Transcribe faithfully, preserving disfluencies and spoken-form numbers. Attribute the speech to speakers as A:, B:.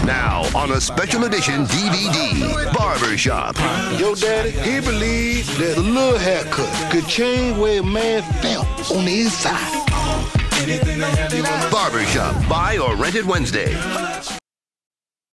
A: Now on a special edition D V D, Barbershop.
B: Your daddy, he believed that a little haircut could change where a man felt on the inside.
A: Barbershop. Buy or rent it Wednesday.